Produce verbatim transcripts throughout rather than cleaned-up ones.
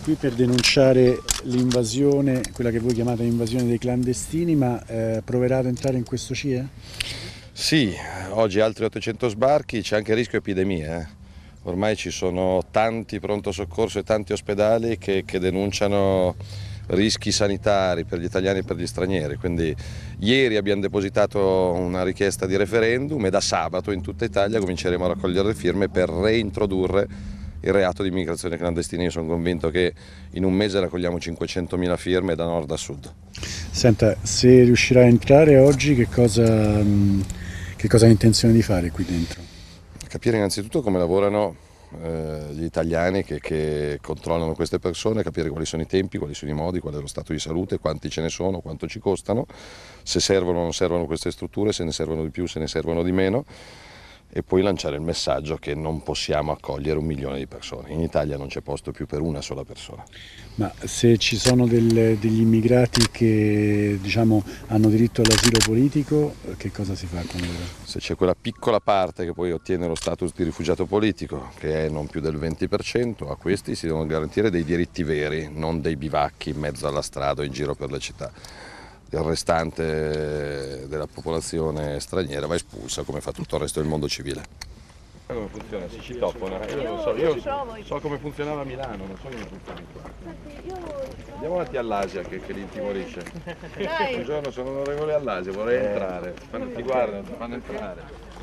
qui per denunciare l'invasione, quella che voi chiamate invasione dei clandestini, ma eh, proverà ad entrare in questo C I E? Sì, oggi altri ottocento sbarchi, c'è anche il rischio epidemia. Eh. Ormai ci sono tanti pronto soccorso e tanti ospedali che, che denunciano rischi sanitari per gli italiani e per gli stranieri, quindi ieri abbiamo depositato una richiesta di referendum e da sabato in tutta Italia cominceremo a raccogliere le firme per reintrodurre il reato di immigrazione clandestina. Io sono convinto che in un mese raccogliamo cinquecentomila firme da nord a sud. Senta, se riuscirà a entrare oggi, che cosa, che cosa ha intenzione di fare qui dentro? Capire innanzitutto come lavorano eh, gli italiani che, che controllano queste persone, capire quali sono i tempi, quali sono i modi, qual è lo stato di salute, quanti ce ne sono, quanto ci costano, se servono o non servono queste strutture, se ne servono di più, se ne servono di meno, e poi lanciare il messaggio che non possiamo accogliere un milione di persone. In Italia non c'è posto più per una sola persona. Ma se ci sono del, degli immigrati che, diciamo, hanno diritto all'asilo politico, che cosa si fa con loro? Se c'è quella piccola parte che poi ottiene lo status di rifugiato politico, che è non più del venti per cento, a questi si devono garantire dei diritti veri, non dei bivacchi in mezzo alla strada o in giro per le città. Il restante della popolazione straniera va espulsa come fa tutto il resto del mondo civile. Come funziona? Si ci toppano? Io non so, io so come funzionava a Milano, non so come funziona qua. Andiamo avanti all'Asia che, che li intimorisce. Un giorno sono onorevole all'Asia, vorrei entrare. Fanno, ti guardano, ti fanno entrare.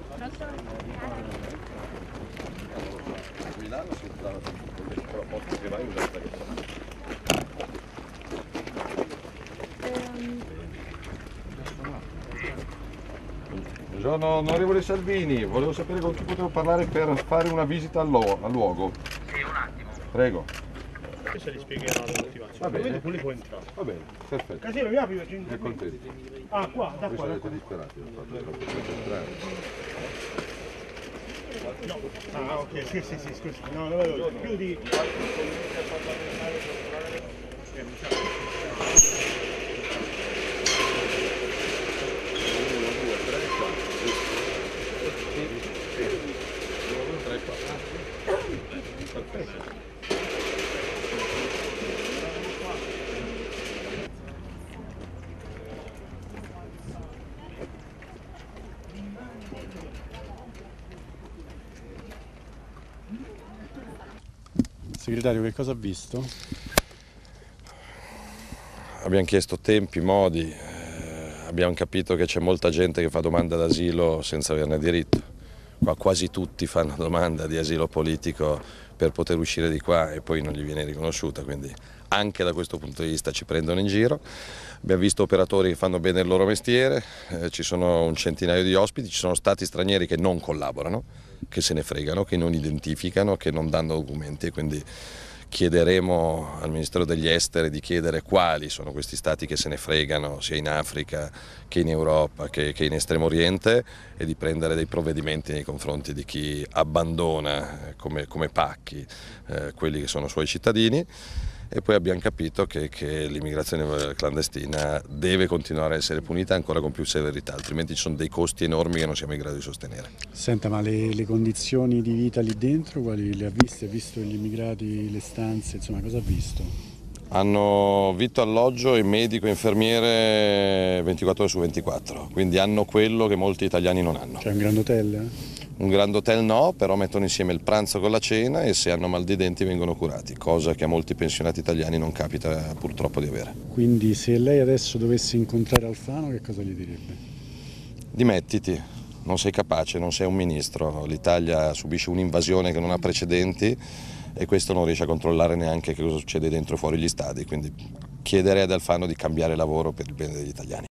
A Milano si entrava sempre, però posto che vai usa questa. Buongiorno onorevole Salvini, volevo sapere con chi potevo parlare per fare una visita al, al luogo. Sì, un attimo. Prego. Questo gli spiegherà la motivazione. Va bene. Poi può entrare. Va bene, perfetto. Casino, mi apri per È contento. Ah, qua, da Voi qua. sarete disperati, l'ho fatto troppo concentrare. No. Ah, ok, sì, sì, sì, scusi. No, no, no, più di... Perfetto. Segretario, che cosa ha visto? Abbiamo chiesto tempi, modi, eh, abbiamo capito che c'è molta gente che fa domanda d'asilo senza averne diritto. Qua quasi tutti fanno domanda di asilo politico per poter uscire di qua e poi non gli viene riconosciuta, quindi anche da questo punto di vista ci prendono in giro. Abbiamo visto operatori che fanno bene il loro mestiere, eh, ci sono un centinaio di ospiti, ci sono stati stranieri che non collaborano, che se ne fregano, che non identificano, che non danno documenti, e quindi chiederemo al Ministero degli Esteri di chiedere quali sono questi stati che se ne fregano sia in Africa che in Europa che, che in Estremo Oriente, e di prendere dei provvedimenti nei confronti di chi abbandona come, come pacchi eh, quelli che sono suoi cittadini. E poi abbiamo capito che, che l'immigrazione clandestina deve continuare a essere punita ancora con più severità, altrimenti ci sono dei costi enormi che non siamo in grado di sostenere. Senta, ma le, le condizioni di vita lì dentro, quali le ha viste? Ha visto gli immigrati, le stanze, insomma, cosa ha visto? Hanno vitto, alloggio e medico e infermiere ventiquattro ore su ventiquattro, quindi hanno quello che molti italiani non hanno. C'è un grand hotel? Eh? Un grand hotel no, però mettono insieme il pranzo con la cena e se hanno mal di denti vengono curati, cosa che a molti pensionati italiani non capita purtroppo di avere. Quindi se lei adesso dovesse incontrare Alfano, che cosa gli direbbe? Dimettiti, non sei capace, non sei un ministro, l'Italia subisce un'invasione che non ha precedenti e questo non riesce a controllare neanche che cosa succede dentro e fuori gli stadi, quindi chiederei ad Alfano di cambiare lavoro per il bene degli italiani.